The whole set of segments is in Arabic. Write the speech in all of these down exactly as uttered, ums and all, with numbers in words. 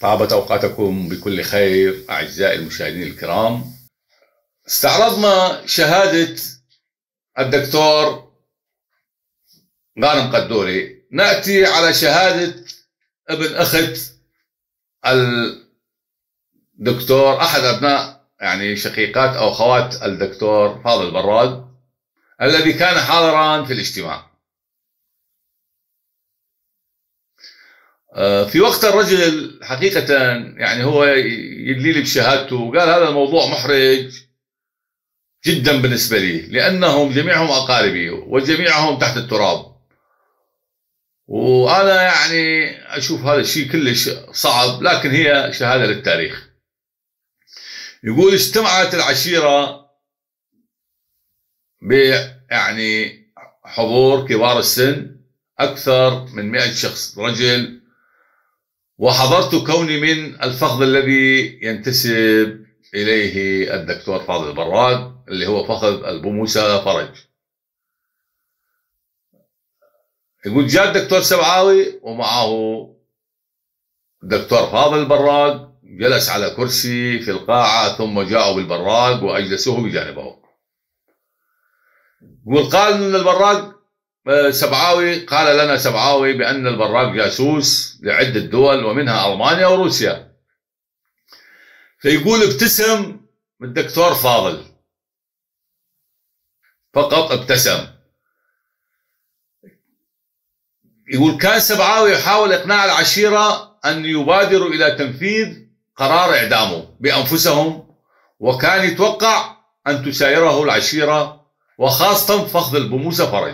طابت أوقاتكم بكل خير أعزائي المشاهدين الكرام. استعرضنا شهادة الدكتور غانم قدوري، نأتي على شهادة ابن أخت الدكتور، أحد أبناء يعني شقيقات أو أخوات الدكتور فاضل البراق الذي كان حاضرا في الاجتماع. في وقت الرجل حقيقة يعني هو يدلي لي بشهادته وقال هذا الموضوع محرج جدا بالنسبة لي، لأنهم جميعهم أقاربي وجميعهم تحت التراب، وأنا يعني أشوف هذا الشيء كلش صعب، لكن هي شهادة للتاريخ. يقول اجتمعت العشيرة ب يعني حضور كبار السن أكثر من مئة شخص رجل، وحضرت كوني من الفخذ الذي ينتسب إليه الدكتور فاضل البراق اللي هو فخذ البوموسة فرج. يقول جاء الدكتور سبعاوي ومعه الدكتور فاضل البراق، جلس على كرسي في القاعة ثم جاءوا بالبراق وأجلسوه بجانبه. يقول قال ان البراق سبعاوي قال لنا سبعاوي بأن البراق جاسوس لعدة دول ومنها ألمانيا وروسيا. فيقول ابتسم الدكتور فاضل، فقط ابتسم. يقول كان سبعاوي يحاول إقناع العشيرة أن يبادروا إلى تنفيذ قرار إعدامه بأنفسهم، وكان يتوقع أن تسايره العشيرة وخاصة فخذ البوموسة فرج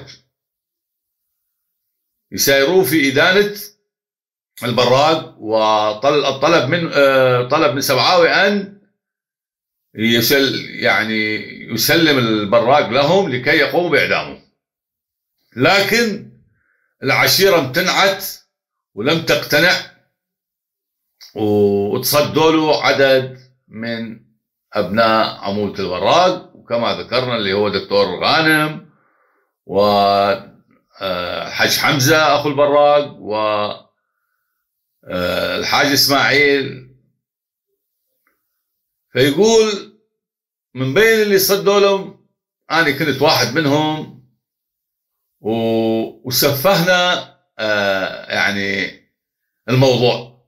يسايروه في إدانة البراق، وطلب من طلب من سبعاوي أن يسل يعني يسلم البراق لهم لكي يقوموا بإعدامه. لكن العشيرة امتنعت ولم تقتنع، وتصدوا له عدد من أبناء عمولة البراق، وكما ذكرنا اللي هو دكتور غانم والحاج حمزة أخو البراق والحاج إسماعيل. فيقول من بين اللي صدوا لهم أنا كنت واحد منهم، وسفهنا يعني الموضوع.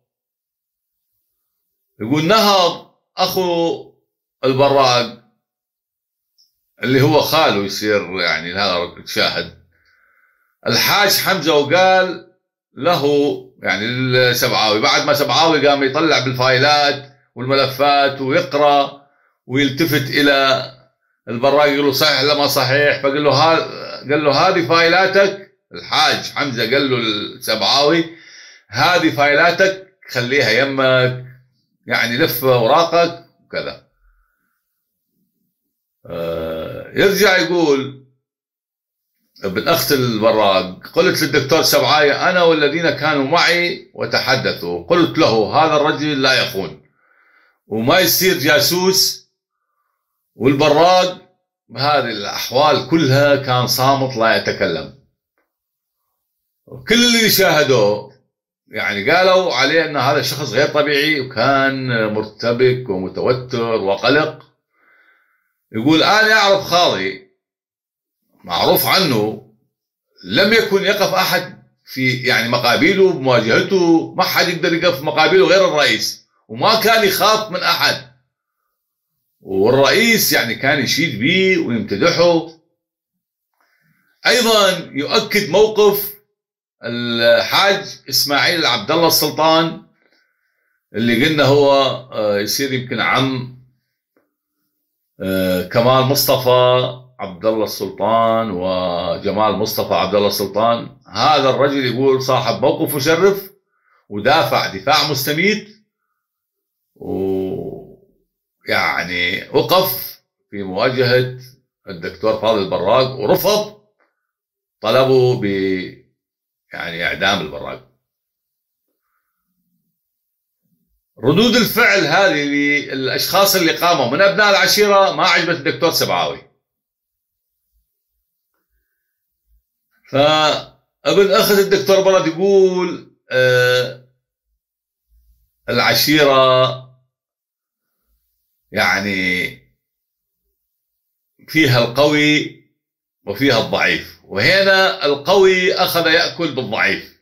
يقول نهض أخو البراق اللي هو خاله يصير يعني هذا شاهد الحاج حمزة، وقال له يعني السبعاوي بعد ما سبعاوي قام يطلع بالفايلات والملفات ويقرأ ويلتفت إلى البراق يقول له صحيح ولا ما صحيح، فقال له ها قال له هذه فايلاتك. الحاج حمزة قال له السبعاوي هذه فايلاتك خليها يمك، يعني لف اوراقك وكذا. آه يرجع يقول ابن اخت البراق قلت للدكتور سبعاوي انا والذين كانوا معي وتحدثوا، قلت له هذا الرجل لا يخون وما يصير جاسوس، والبراق بهذه الاحوال كلها كان صامت لا يتكلم. كل اللي شاهدوه يعني قالوا عليه ان هذا الشخص غير طبيعي وكان مرتبك ومتوتر وقلق. يقول انا اعرف خالي معروف عنه لم يكن يقف احد في يعني مقابله بمواجهته، ما حد يقدر يقف مقابله غير الرئيس، وما كان يخاف من احد، والرئيس يعني كان يشيد به ويمتدحه. ايضا يؤكد موقف الحاج اسماعيل عبد الله السلطان اللي قلنا هو يصير يمكن عم كمال مصطفى عبد الله السلطان وجمال مصطفى عبد الله السلطان. هذا الرجل يقول صاحب موقف مشرف ودافع دفاع مستميت، ويعني وقف في مواجهة الدكتور فاضل البراق ورفض طلبه ب يعني إعدام البراق. ردود الفعل هذه للأشخاص اللي قاموا من أبناء العشيرة ما عجبت الدكتور سبعاوي. فابن أخت الدكتور برد يقول آه العشيرة يعني فيها القوي وفيها الضعيف، وهنا القوي أخذ يأكل بالضعيف،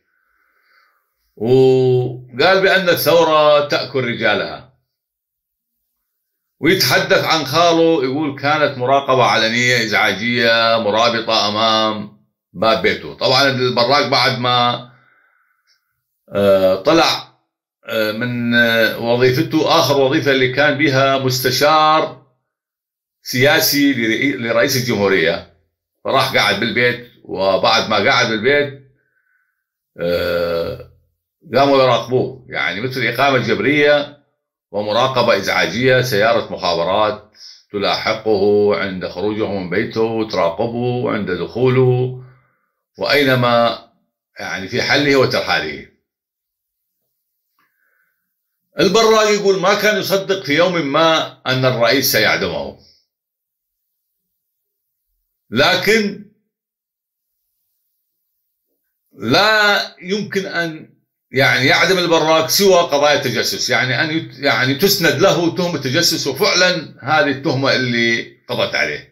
وقال بأن الثورة تأكل رجالها، ويتحدث عن خاله، يقول كانت مراقبة علنية إزعاجية مرابطة أمام باب بيته. طبعا البراق بعد ما طلع من وظيفته، آخر وظيفة اللي كان بها مستشار سياسي لرئيس الجمهورية، فراح قاعد بالبيت، وبعد ما قاعد بالبيت قاموا يراقبوه، يعني مثل إقامة جبرية ومراقبة إزعاجية، سيارة مخابرات تلاحقه عند خروجه من بيته وتراقبه عند دخوله وأينما، يعني في حله وترحاله. البراق يقول ما كان يصدق في يوم ما أن الرئيس سيعدمه، لكن لا يمكن أن يعني يعدم البراق سوى قضايا التجسس، يعني أن يعني تسند له تهمة التجسس، وفعلا هذه التهمة اللي قضت عليه.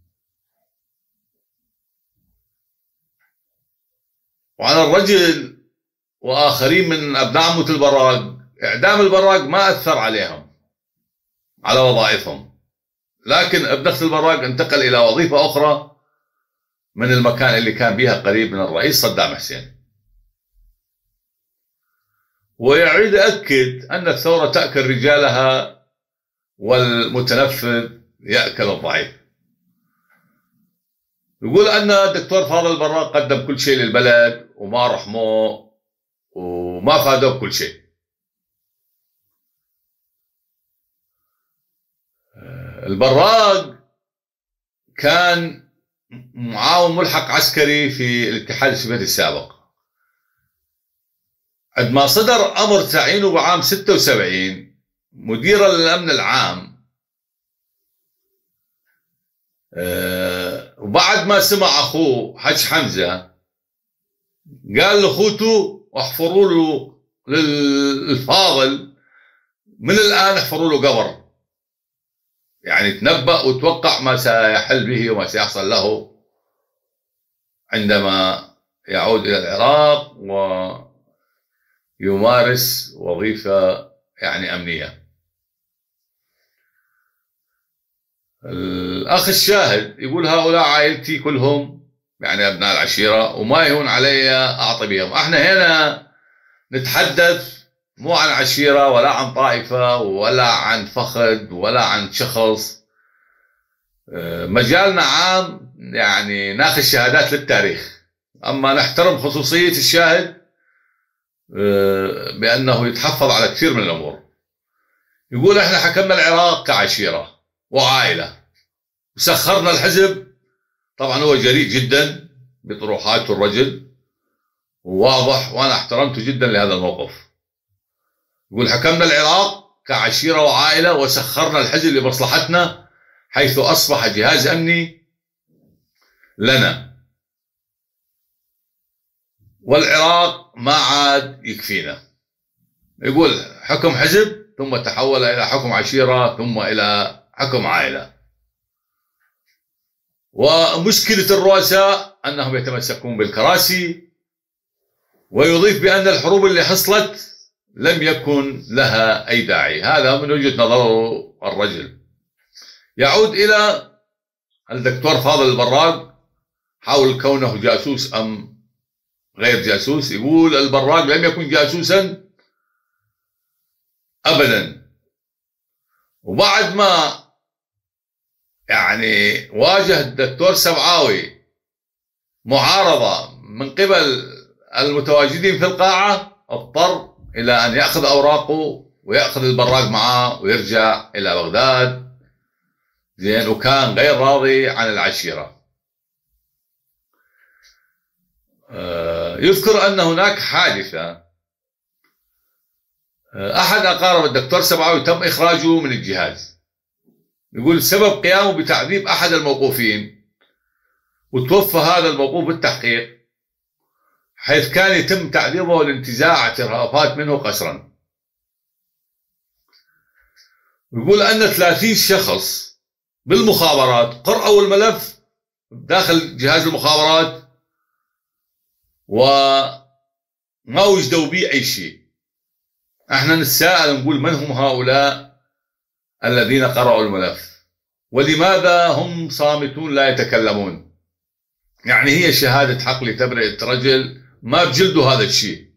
وعلى الرجل وآخرين من أبناء عمة البراق، إعدام البراق ما أثر عليهم على وظائفهم، لكن ابن أخت البراق انتقل إلى وظيفة أخرى من المكان اللي كان بها قريب من الرئيس صدام حسين. ويعيد يأكد أن الثورة تأكل رجالها والمتنفذ يأكل الضعيف. يقول أن الدكتور فاضل البراق قدم كل شيء للبلد وما رحموه وما فادوه بكل شيء. البراق كان معاون ملحق عسكري في الاتحاد السوفيتي السابق. عندما صدر أمر تعيينه بعام ستة وسبعين مديرا للأمن العام، وبعد ما سمع أخوه حج حمزة قال لأخوته احفروا له للفاضل من الآن، احفروا له قبر، يعني تنبأ وتوقع ما سيحل به وما سيحصل له عندما يعود إلى العراق ويمارس وظيفة يعني أمنية. الأخ الشاهد يقول هؤلاء عائلتي كلهم، يعني أبناء العشيرة، وما يهون علي أعطي بهم. احنا هنا نتحدث مو عن عشيرة ولا عن طائفة ولا عن فخذ ولا عن شخص، مجالنا عام، يعني ناخذ شهادات للتاريخ، أما نحترم خصوصية الشاهد بأنه يتحفظ على كثير من الأمور. يقول احنا حكمنا العراق كعشيرة وعائلة وسخرنا الحزب. طبعا هو جريء جدا بطروحاته الرجل وواضح، وأنا احترمته جدا لهذا الموقف. يقول حكمنا العراق كعشيرة وعائلة وسخرنا الحزب لمصلحتنا، حيث أصبح جهاز أمني لنا، والعراق ما عاد يكفينا. يقول حكم حزب ثم تحول إلى حكم عشيرة ثم إلى حكم عائلة، ومشكلة الرؤساء أنهم يتمسكون بالكراسي. ويضيف بأن الحروب اللي حصلت لم يكن لها أي داعي. هذا من وجهة نظره الرجل. يعود إلى الدكتور فاضل البراق حول كونه جاسوس أم غير جاسوس. يقول البراق لم يكن جاسوسا أبدا، وبعد ما يعني واجه الدكتور سبعاوي معارضة من قبل المتواجدين في القاعة، اضطر إلى أن يأخذ أوراقه ويأخذ البراق معه ويرجع إلى بغداد. زين، وكان غير راضي عن العشيرة. يذكر أن هناك حادثة، أحد أقارب الدكتور سبعاوي تم إخراجه من الجهاز. يقول سبب قيامه بتعذيب أحد الموقوفين، وتوفى هذا الموقوف بالتحقيق، حيث كان يتم تعذيبه لانتزاع اعترافات منه قسرا. يقول أن ثلاثين شخص بالمخابرات قرأوا الملف داخل جهاز المخابرات وما وجدوا به أي شيء. احنا نتساءل نقول من هم هؤلاء الذين قرأوا الملف، ولماذا هم صامتون لا يتكلمون؟ يعني هي شهادة حق لتبرئة رجل ما بجلدوا هذا الشيء.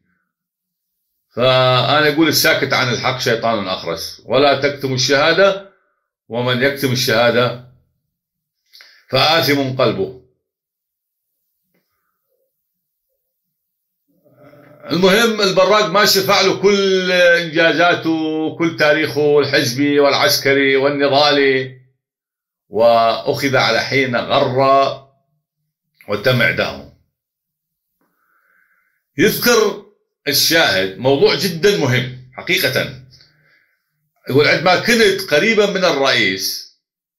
فأنا أقول الساكت عن الحق شيطان أخرس، ولا تكتم الشهادة، ومن يكتم الشهادة فآثم قلبه. المهم البراق ما شفع له كل إنجازاته وكل تاريخه الحزبي والعسكري والنضالي، وأخذ على حين غر وتم إعدامه. يذكر الشاهد موضوع جدا مهم حقيقة. يقول عندما كنت قريبا من الرئيس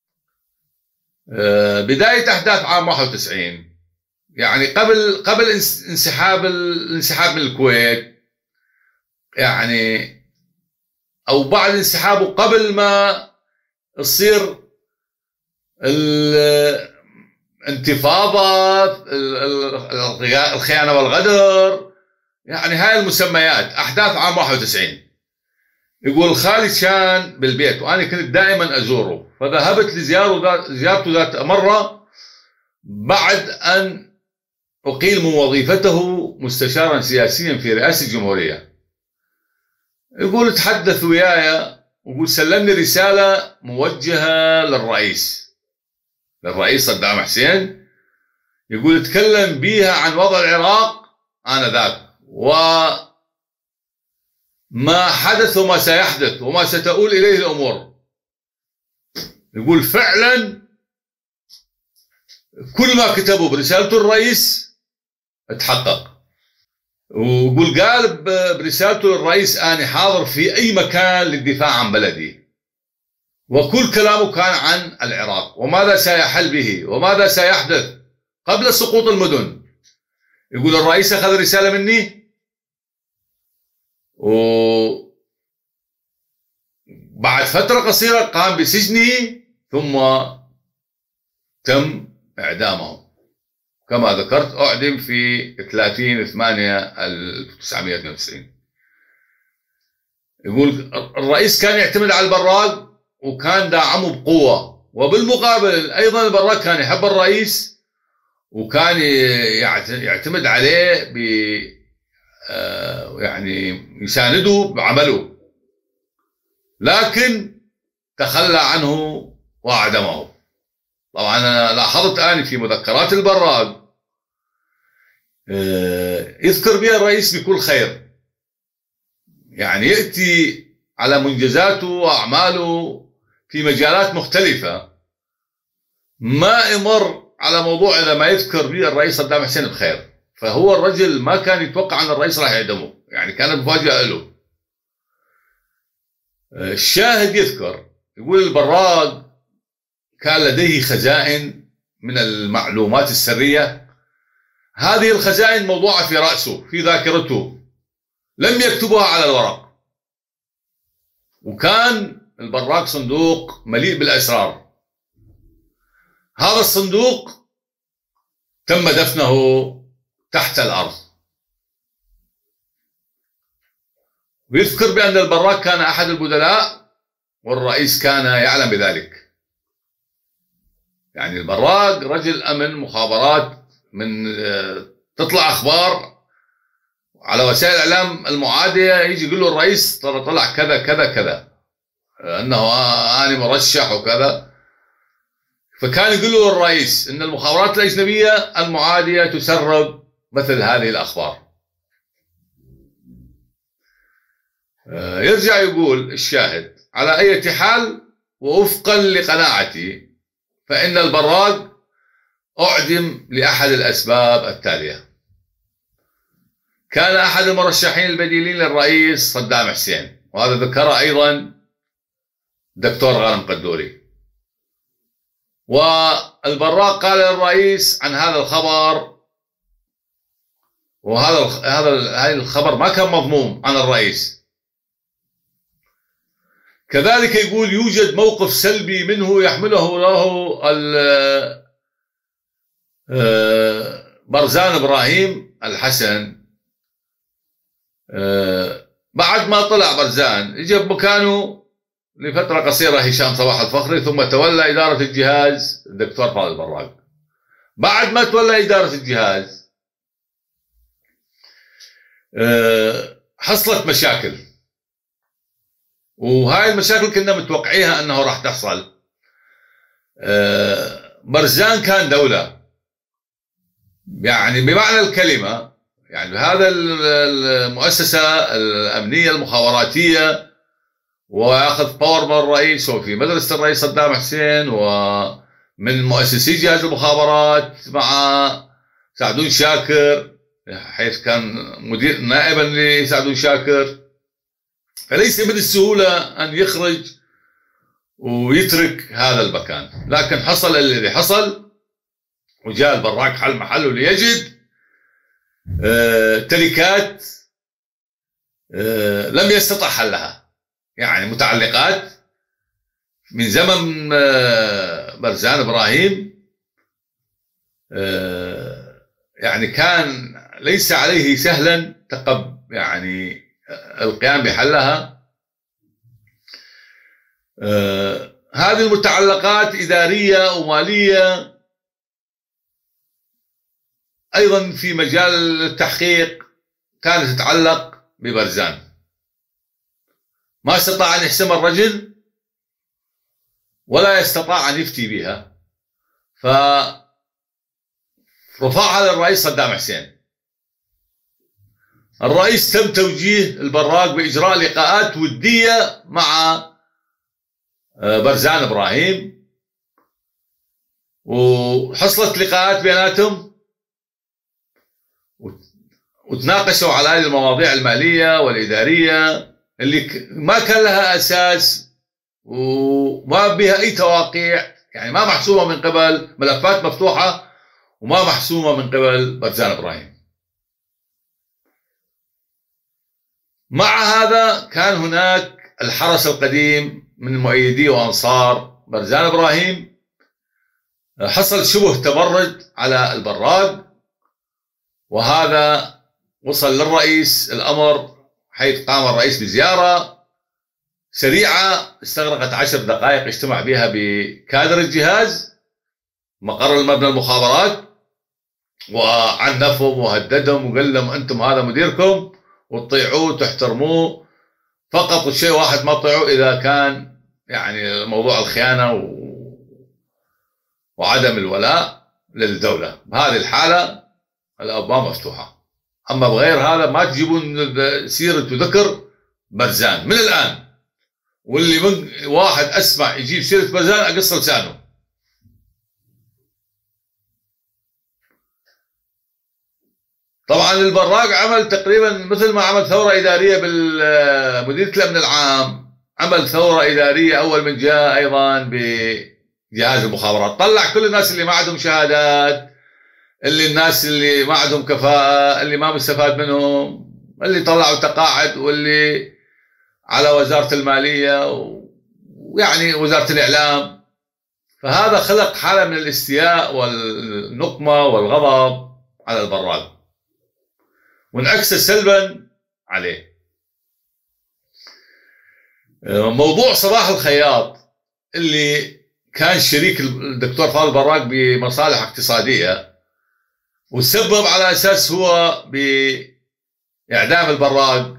بداية أحداث عام واحد وتسعين، يعني قبل قبل انسحاب الانسحاب من الكويت، يعني أو بعد انسحابه قبل ما تصير الانتفاضة، الخيانة والغدر، يعني هاي المسميات أحداث عام واحد وتسعين. يقول خالد كان بالبيت وأنا كنت دائما أزوره، فذهبت لزيارته زيارته ذات مرة بعد أن أقيل من وظيفته مستشارا سياسيا في رئاسة الجمهورية. يقول تحدث وياي ويقول سلمني رسالة موجهة للرئيس للرئيس صدام حسين، يقول تكلم بيها عن وضع العراق آنذاك وما حدث وما سيحدث وما ستؤول إليه الأمور. يقول فعلا كل ما كتبوا برسالته الرئيس تحقق. ويقول قال برسالته للرئيس أنا حاضر في أي مكان للدفاع عن بلدي، وكل كلامه كان عن العراق وماذا سيحل به وماذا سيحدث قبل سقوط المدن. يقول الرئيس أخذ رسالة مني وبعد فترة قصيرة قام بسجنه ثم تم إعدامه كما ذكرت، أعدم في ثلاثين ثمانية ألف وتسعمئة واثنين وتسعين. يقول الرئيس كان يعتمد على البراق وكان داعمه بقوة، وبالمقابل أيضا البراق كان يحب الرئيس وكان يعتمد عليه ب يعني يسانده بعمله، لكن تخلى عنه وأعدمه. طبعا أنا لاحظت آني في مذكرات البراق يذكر بها الرئيس بكل خير، يعني يأتي على منجزاته وأعماله في مجالات مختلفة، ما يمر على موضوع إذا ما يذكر به الرئيس صدام حسين بخير. فهو الرجل ما كان يتوقع أن الرئيس راح يعدمه، يعني كانت مفاجأة له. الشاهد يذكر يقول البراق كان لديه خزائن من المعلومات السرية، هذه الخزائن موضوعة في رأسه في ذاكرته لم يكتبها على الورق، وكان البراق صندوق مليء بالأسرار. هذا الصندوق تم دفنه تحت الأرض. ويذكر بأن البراق كان أحد البدلاء والرئيس كان يعلم بذلك. يعني البراق رجل أمن مخابرات، من تطلع أخبار على وسائل الإعلام المعادية يجي يقول له الرئيس ترى طلع كذا كذا كذا أنه أنا مرشح وكذا، فكان يقول له الرئيس أن المخابرات الأجنبية المعادية تسرب مثل هذه الأخبار. يرجع يقول الشاهد على أي حال ووفقا لقناعتي فإن البراق أعدم لأحد الأسباب التالية. كان أحد المرشحين البديلين للرئيس صدام حسين، وهذا ذكره أيضا دكتور غانم قدوري، والبراق قال للرئيس عن هذا الخبر، وهذا هذا هذا الخبر ما كان مضموم عن الرئيس. كذلك يقول يوجد موقف سلبي منه يحمله له برزان إبراهيم الحسن. بعد ما طلع برزان اجى بمكانه لفترة قصيرة هشام صباح الفخري، ثم تولى إدارة الجهاز الدكتور فاضل البراق. بعد ما تولى إدارة الجهاز حصلت مشاكل، وهاي المشاكل كنا متوقعيها أنه راح تحصل. برزان كان دولة يعني بمعنى الكلمة، يعني هذا المؤسسة الأمنية المخابراتية، وياخذ باور من الرئيس، وفي مدرسة الرئيس صدام حسين، ومن مؤسسي جهاز المخابرات مع سعدون شاكر، حيث كان مدير نائبا لسعدون شاكر. فليس من السهولة أن يخرج ويترك هذا المكان، لكن حصل الذي حصل، وجاء البراق حل محله ليجد آه تركات آه لم يستطع حلها، يعني متعلقات من زمن آه برزان إبراهيم، آه يعني كان ليس عليه سهلا تقب يعني القيام بحلها. آه هذه المتعلقات إدارية ومالية، أيضا في مجال التحقيق كانت تتعلق ببرزان. ما استطاع أن يحسم الرجل ولا يستطاع أن يفتي بها، فرفعها للرئيس صدام حسين. الرئيس تم توجيه البراق بإجراء لقاءات ودية مع برزان إبراهيم، وحصلت لقاءات بيناتهم وتناقشوا على هذه المواضيع المالية والإدارية اللي ما كان لها أساس وما بها أي تواقيع، يعني ما محسومة من قبل، ملفات مفتوحة وما محسومة من قبل برزان إبراهيم. مع هذا كان هناك الحرس القديم من مؤيدي وأنصار برزان إبراهيم، حصل شبه تمرد على البراق، وهذا وصل للرئيس الأمر، حيث قام الرئيس بزيارة سريعة استغرقت عشر دقائق اجتمع بها بكادر الجهاز مقر المبنى المخابرات، وعنفهم وهددهم وقال لهم أنتم هذا مديركم وتطيعوه وتحترموه، فقط الشيء واحد ما تطيعوه إذا كان يعني موضوع الخيانة و... وعدم الولاء للدولة. بهذه الحالة الأبواب مفتوحة، أما بغير هذا ما تجيبون سيرة وذكر برزان من الآن، واللي من واحد أسمع يجيب سيرة برزان أقص لسانه. طبعا البراق عمل تقريبا مثل ما عمل ثورة إدارية بالمديرية الأمن العام، عمل ثورة إدارية أول من جاء أيضا بجهاز المخابرات، طلع كل الناس اللي ما عندهم شهادات، اللي الناس اللي ما عندهم كفاءة، اللي ما مستفاد منهم، اللي طلعوا تقاعد، واللي على وزارة المالية ويعني وزارة الإعلام. فهذا خلق حالة من الاستياء والنقمة والغضب على البراق، وانعكس سلبا عليه. موضوع صباح الخياط اللي كان شريك الدكتور فاضل البراق بمصالح اقتصادية، وسبب على أساس هو بإعدام البراق،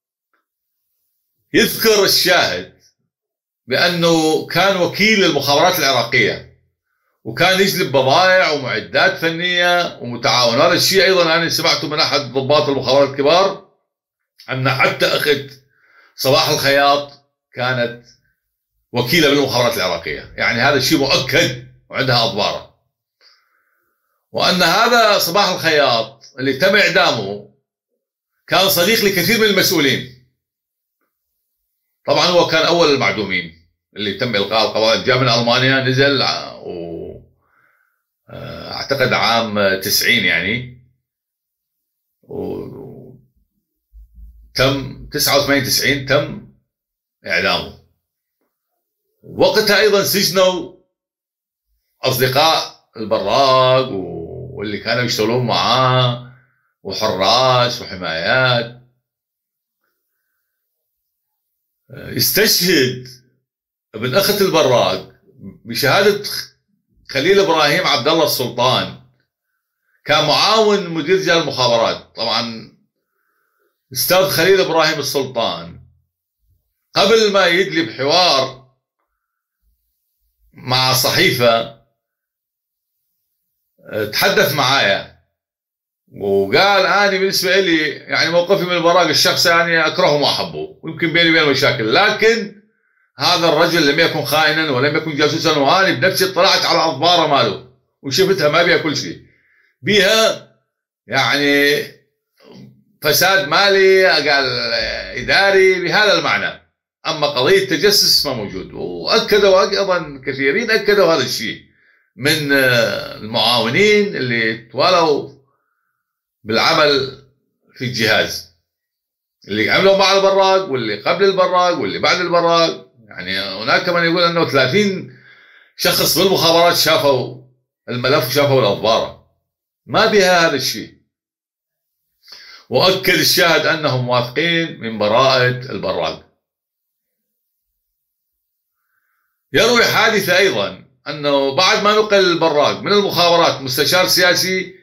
يذكر الشاهد بأنه كان وكيل المخابرات العراقية، وكان يجلب بضائع ومعدات فنية ومتعاون. هذا الشيء أيضا أنا سمعته من أحد ضباط المخابرات الكبار، أن حتى أخت صباح الخياط كانت وكيلة بالمخابرات العراقية، يعني هذا الشيء مؤكد وعندها أضباره. وأن هذا صباح الخياط اللي تم إعدامه كان صديق لكثير من المسؤولين. طبعا هو كان أول المعدومين اللي تم إلقاء القوائم، جاء من ألمانيا، نزل و أعتقد عام تسعين يعني، وتم تسعة وثمانين تسعين تم إعدامه. وقتها أيضا سجنوا أصدقاء البراق واللي كانوا يشتغلون معاه وحراس وحمايات. استشهد ابن أخت البراق بشهادة خليل إبراهيم عبد الله السلطان، كان معاون مدير رجال المخابرات. طبعا أستاذ خليل إبراهيم السلطان قبل ما يدلي بحوار مع صحيفة تحدث معايا وقال أنا بالنسبة لي يعني موقفي من البراق الشخص يعني أكرهه ما أحبه، ويمكن بيني وبينه مشاكل، لكن هذا الرجل لم يكن خائنا ولم يكن جاسوسا، وأنا بنفسي اطلعت على أخباره ماله وشفتها ما بيها كل شيء، بيها يعني فساد مالي قال إداري بهذا المعنى، أما قضية تجسس ما موجود. وأكدوا أيضا كثيرين أكدوا هذا الشيء من المعاونين اللي توالوا بالعمل في الجهاز، اللي عملوا مع البراق واللي قبل البراق واللي بعد البراق. يعني هناك من يقول أنه ثلاثين شخص بالمخابرات شافوا الملف وشافوا الأخبار، ما بها هذا الشيء. وأكد الشاهد أنهم موافقين من براءة البراق. يروي حادثة أيضا أنه بعد ما نقل البراق من المخابرات مستشار سياسي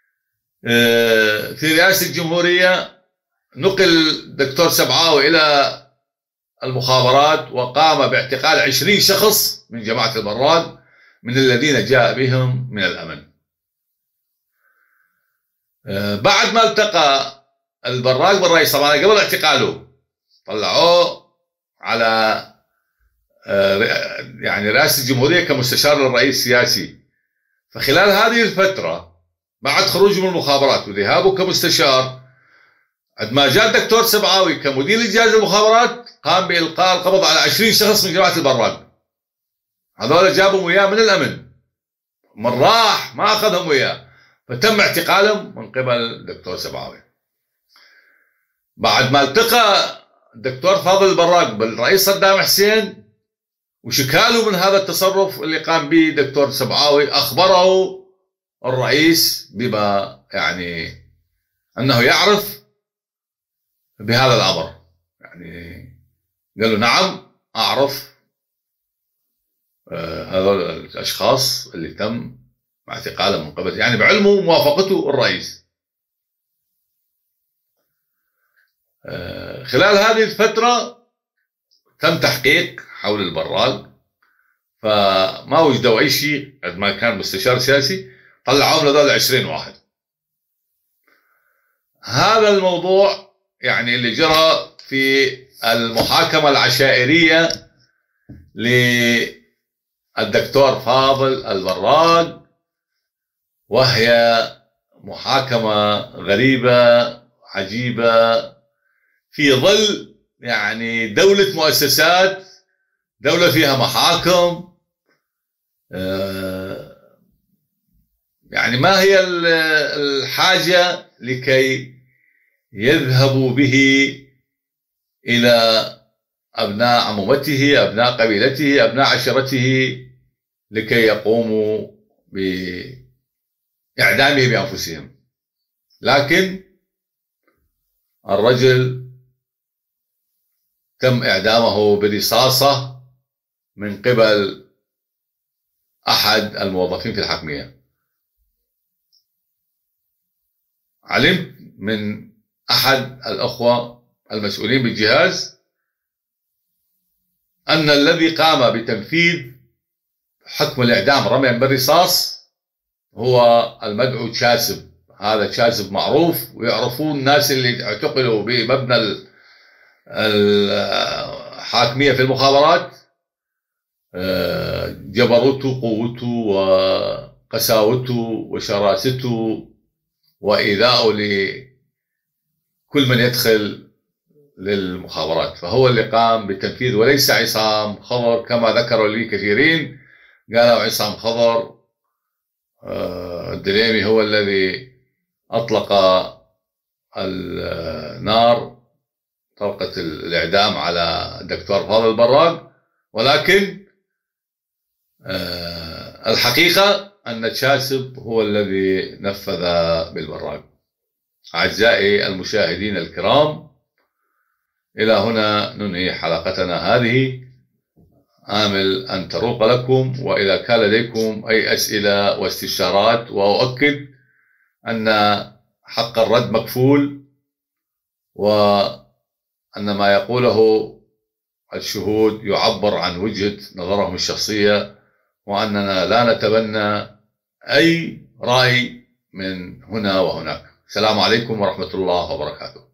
في رئاسة الجمهورية، نقل دكتور سبعاوي إلى المخابرات وقام باعتقال عشرين شخص من جماعة البراق من الذين جاء بهم من الأمن. بعد ما التقى البراق بالرئيس، طبعا قبل اعتقاله طلعوه على يعني رئاسة الجمهورية كمستشار للرئيس السياسي. فخلال هذه الفترة بعد خروجه من المخابرات وذهابه كمستشار، عندما جاء الدكتور سبعاوي كمدير لجهاز المخابرات قام بإلقاء القبض على عشرين شخص من جماعة البراق. هذول جابهم وياه من الأمن، من راح ما أخذهم وياه، فتم اعتقالهم من قبل الدكتور سبعاوي. بعد ما التقى الدكتور فاضل البراق بالرئيس صدام حسين وشكاله من هذا التصرف اللي قام به دكتور سبعاوي، أخبره الرئيس بما يعني أنه يعرف بهذا الأمر. يعني قال له نعم أعرف هذول الأشخاص اللي تم اعتقالهم من قبل، يعني بعلمه وموافقته الرئيس. خلال هذه الفترة تم تحقيق حول البراق، فما وجدوا أي شيء. عندما كان مستشار سياسي طلعوا له هذول عشرين واحد. هذا الموضوع يعني اللي جرى في المحاكمة العشائرية للدكتور فاضل البراق، وهي محاكمة غريبة عجيبة في ظل يعني دولة مؤسسات، دولة فيها محاكم. يعني ما هي الحاجة لكي يذهبوا به إلى أبناء عمومته، أبناء قبيلته، أبناء عشيرته، لكي يقوموا بإعدامه بأنفسهم؟ لكن الرجل تم إعدامه برصاصة من قبل أحد الموظفين في الحاكمية. علمت من أحد الأخوة المسؤولين بالجهاز أن الذي قام بتنفيذ حكم الإعدام رميا بالرصاص هو المدعو تشاسب. هذا تشاسب معروف ويعرفون الناس اللي اعتقلوا بمبنى الحاكمية في المخابرات، جبروته، قوته وقساوته وشراسته وإيذاؤه لكل من يدخل للمخابرات. فهو اللي قام بالتنفيذ وليس عصام خضر كما ذكروا لي كثيرين. قالوا عصام خضر الدليمي هو الذي أطلق النار، طلقة الإعدام على الدكتور فاضل البراق، ولكن الحقيقة أن تشاسب هو الذي نفذ بالبراق. أعزائي المشاهدين الكرام، إلى هنا ننهي حلقتنا هذه، آمل أن تروق لكم. وإذا كان لديكم أي أسئلة واستفسارات، وأؤكد أن حق الرد مكفول، وأن ما يقوله الشهود يعبر عن وجهة نظرهم الشخصية، وأننا لا نتبنى أي رأي من هنا وهناك. السلام عليكم ورحمة الله وبركاته.